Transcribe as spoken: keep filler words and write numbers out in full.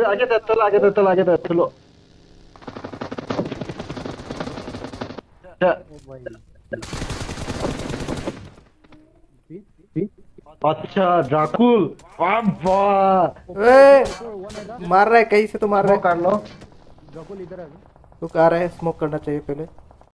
आगे दे चलो आगे दे चलो आगे दे चलो। ओ भाई अच्छा ड्राकुल वाह। ए, मार रहा है कहीं से तो मार रहा स्मोक है। कर लो। ड्रकुल इधर आ गया। तो आ रहा है, स्मोक करना चाहिए पहले।